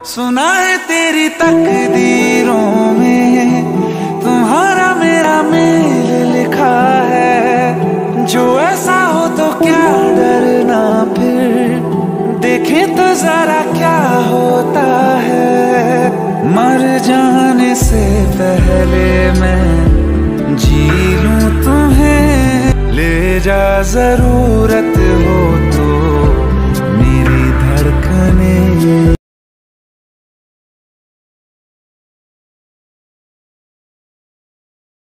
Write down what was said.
सुना है तेरी तकदीरों में तुम्हारा मेरा मेल लिखा है। जो ऐसा हो तो क्या डरना, फिर देखे तो जरा क्या होता है। मर जाने से पहले मैं जी लूं तुम्हें, ले जा जरूरत हो तो।